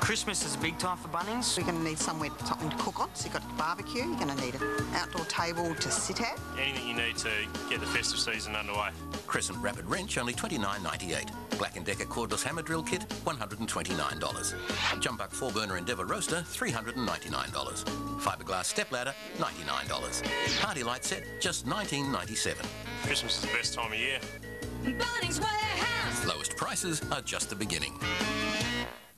Christmas is a big time for Bunnings. You're going to need something to cook on, so you've got a barbecue, you're going to need an outdoor table to sit at. Anything you need to get the festive season underway. Crescent Rapid Wrench, only $29.98. Black & Decker Cordless Hammer Drill Kit, $129. Jumbuck 4-burner Endeavour Roaster, $399. Fiberglass Step Ladder, $99. Party Light Set, just $19.97. Christmas is the best time of year. Bunnings Warehouse. Lowest prices are just the beginning.